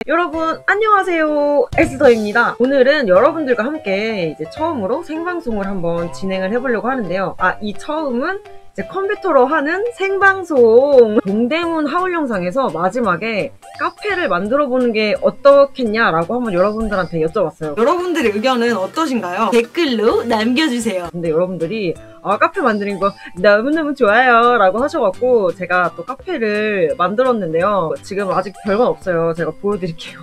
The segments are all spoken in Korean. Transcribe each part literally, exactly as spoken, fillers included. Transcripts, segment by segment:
여러분 안녕하세요, 에스더입니다. 오늘은 여러분들과 함께 이제 처음으로 생방송을 한번 진행을 해보려고 하는데요. 아, 이 처음은 이제 컴퓨터로 하는 생방송. 동대문 하울 영상에서 마지막에 카페를 만들어 보는 게 어떻겠냐라고 한번 여러분들한테 여쭤봤어요. 여러분들의 의견은 어떠신가요? 댓글로 남겨주세요. 근데 여러분들이 아, 카페 만드는 거 너무너무 좋아요 라고 하셔갖고 제가 또 카페를 만들었는데요. 지금 아직 별건 없어요. 제가 보여드릴게요.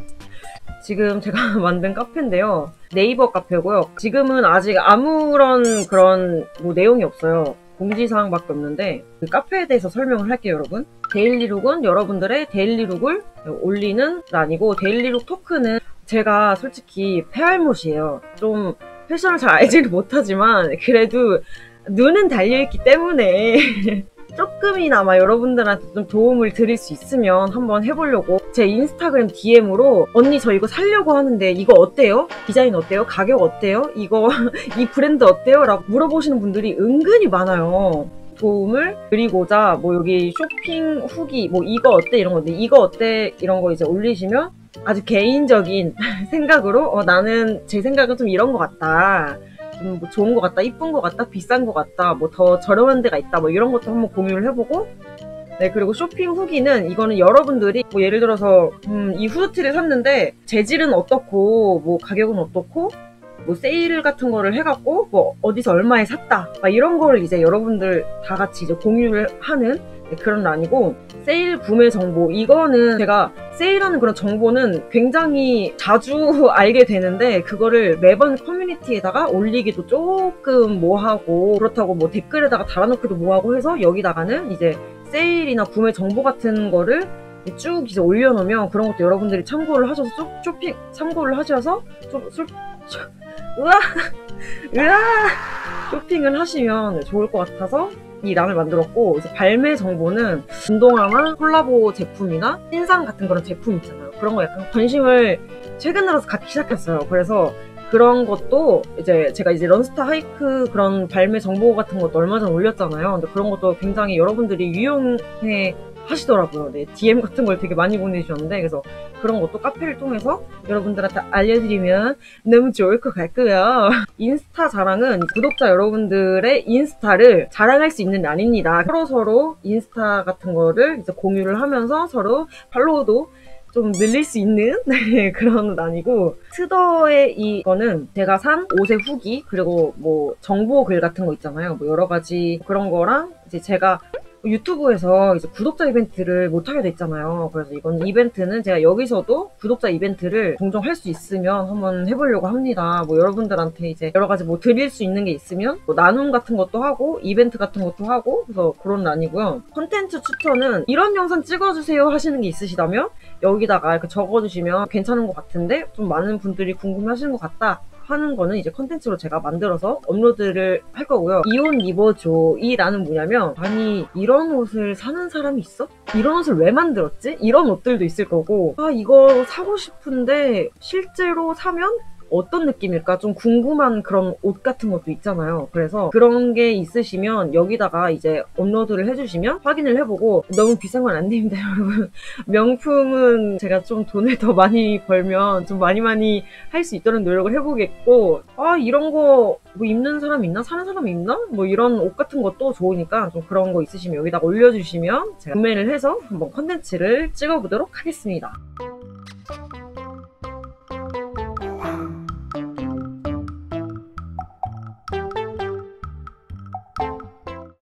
지금 제가 만든 카페인데요. 네이버 카페고요. 지금은 아직 아무런 그런 뭐 내용이 없어요. 공지사항밖에 없는데 그 카페에 대해서 설명을 할게요, 여러분. 데일리룩은 여러분들의 데일리룩을 올리는 아니고, 데일리룩 토큰은 제가 솔직히 폐알못이에요. 좀 패션을 잘 알지는 못하지만 그래도 눈은 달려있기 때문에 조금이나마 여러분들한테 좀 도움을 드릴 수 있으면 한번 해보려고 제 인스타그램 디엠으로 언니 저 이거 살려고 하는데 이거 어때요? 디자인 어때요? 가격 어때요? 이거 이 브랜드 어때요? 라고 물어보시는 분들이 은근히 많아요. 도움을 드리고자 뭐 여기 쇼핑 후기 뭐 이거 어때 이런 건데, 이거 어때 이런 거 이제 올리시면 아주 개인적인 생각으로 어 나는 제 생각은 좀 이런 것 같다, 좀 뭐 좋은 것 같다, 이쁜 것 같다, 비싼 것 같다, 뭐 더 저렴한 데가 있다, 뭐 이런 것도 한번 공유를 해보고. 네, 그리고 쇼핑 후기는 이거는 여러분들이 뭐 예를 들어서 음, 이 후드티를 샀는데 재질은 어떻고 뭐 가격은 어떻고 뭐 세일 같은 거를 해갖고 뭐 어디서 얼마에 샀다 막 이런 거를 이제 여러분들 다 같이 이제 공유를 하는, 네, 그런 란이고, 세일 구매 정보, 이거는 제가 세일하는 그런 정보는 굉장히 자주 알게 되는데 그거를 매번 커뮤니티에다가 올리기도 조금 뭐하고, 그렇다고 뭐 댓글에다가 달아놓기도 뭐하고 해서 여기다가는 이제 세일이나 구매 정보 같은 거를 쭉 이제 올려놓으면 그런 것도 여러분들이 참고를 하셔서 쭉 쇼핑 참고를 하셔서 좀 술, 으아 으아 쇼핑을 하시면 좋을 것 같아서 이 란을 만들었고, 이제 발매 정보는 운동화나 콜라보 제품이나 신상 같은 그런 제품 있잖아요. 그런 거 약간 관심을 최근 들어서 갖기 시작했어요. 그래서 그런 것도 이제 제가 이제 런스타 하이크 그런 발매 정보 같은 것도 얼마 전에 올렸잖아요. 근데 그런 것도 굉장히 여러분들이 유용해 하시더라고요. 네, 디엠 같은 걸 되게 많이 보내주셨는데, 그래서 그런 것도 카페를 통해서 여러분들한테 알려드리면 너무 좋을 것 같고요. 인스타 자랑은 구독자 여러분들의 인스타를 자랑할 수 있는 란입니다. 서로 서로 인스타 같은 거를 이제 공유를 하면서 서로 팔로우도 좀 늘릴 수 있는 네, 그런 란이고, 스더의 이거는 제가 산 옷의 후기, 그리고 뭐 정보 글 같은 거 있잖아요. 뭐 여러 가지 그런 거랑 이제 제가 유튜브에서 이제 구독자 이벤트를 못하게 됐잖아요. 그래서 이건 이벤트는 제가 여기서도 구독자 이벤트를 종종 할 수 있으면 한번 해보려고 합니다. 뭐 여러분들한테 이제 여러 가지 뭐 드릴 수 있는 게 있으면 뭐 나눔 같은 것도 하고 이벤트 같은 것도 하고, 그래서 그런 란이고요. 콘텐츠 추천은 이런 영상 찍어주세요 하시는 게 있으시다면 여기다가 이렇게 적어주시면 괜찮은 것 같은데 좀 많은 분들이 궁금해 하시는 것 같다 하는 거는 이제 컨텐츠로 제가 만들어서 업로드를 할 거고요. 이 옷 입어줘 이 란은 뭐냐면, 아니 이런 옷을 사는 사람이 있어? 이런 옷을 왜 만들었지? 이런 옷들도 있을 거고, 아 이거 사고 싶은데 실제로 사면 어떤 느낌일까? 좀 궁금한 그런 옷 같은 것도 있잖아요. 그래서 그런 게 있으시면 여기다가 이제 업로드를 해주시면 확인을 해보고, 너무 비싼 건 안 됩니다, 여러분. 명품은 제가 좀 돈을 더 많이 벌면 좀 많이 많이 할 수 있도록 노력을 해보겠고, 아 이런 거 뭐 입는 사람 있나? 사는 사람 있나? 뭐 이런 옷 같은 것도 좋으니까 좀 그런 거 있으시면 여기다가 올려주시면 제가 구매를 해서 한번 컨텐츠를 찍어보도록 하겠습니다.